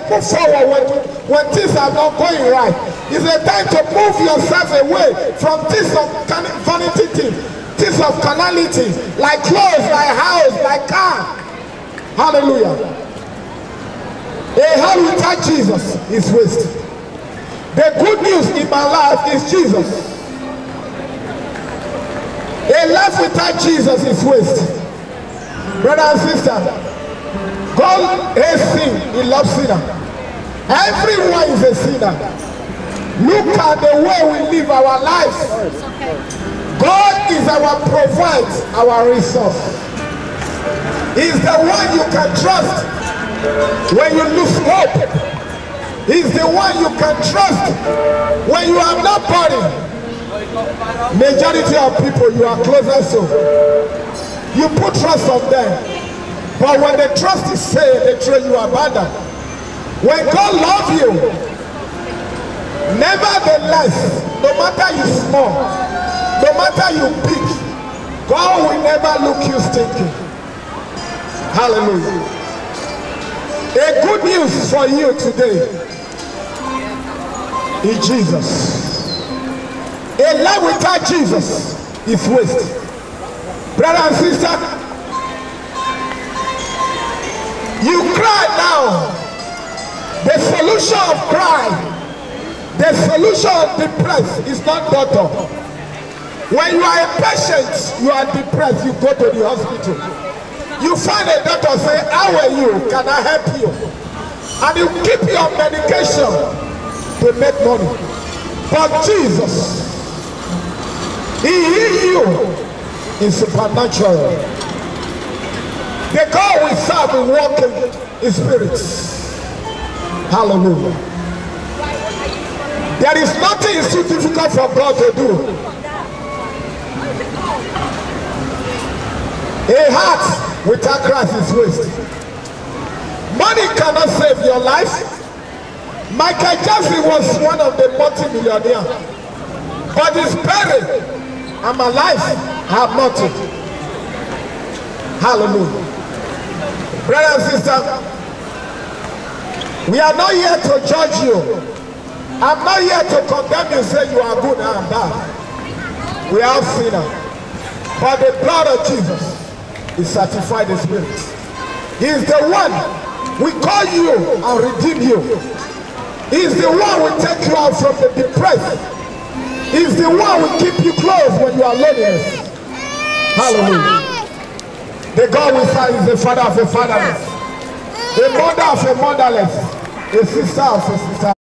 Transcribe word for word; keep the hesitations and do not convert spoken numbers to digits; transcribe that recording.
move forward when, when things are not going right. It's a time to move yourself away from things of vanity things, things of carnality, like clothes, like house, like car. Hallelujah. A heart without Jesus is waste. The good news in my life is Jesus. A life without Jesus is waste. Brother and sister, God hates sin, he loves sinner. Everyone is a sinner. Look at the way we live our lives. God is our provider, our resource. He's the one you can trust when you lose hope. He's the one you can trust when you are not burdened. Majority of people you are closer to, you put trust on them, but when the trust is saved, they throw you abandon. When God loves you, nevertheless, no matter you small, no matter you big, God will never look you stinking. Hallelujah. A good news for you today is Jesus. A life without Jesus is waste. Brother and sister, you cry now. The solution of cry, the solution of depressed is not doctor. When you are a patient, you are depressed, you go to the hospital. You find a doctor say, how are you? Can I help you? And you keep your medication to make money. But Jesus, he heals you in supernatural. The God we serve will walk in spirits. Hallelujah. There is nothing is too difficult for God to do. A heart without Christ is waste. Money cannot save your life. Michael Jackson was one of the multi-millionaires, but he's buried. I'm alive. I have nothing. Hallelujah. Brother and sister, we are not here to judge you. I'm not here to condemn you and say you are good and I am bad. We are sinners. But the blood of Jesus is sanctified the spirit. He is the one we call you and redeem you. He is the one we take you out from the depressed. He is the one who keep you close when you are loneliness. Hallelujah. The God we serve is the father of the fatherless, the mother of the motherless, a sister of a sister.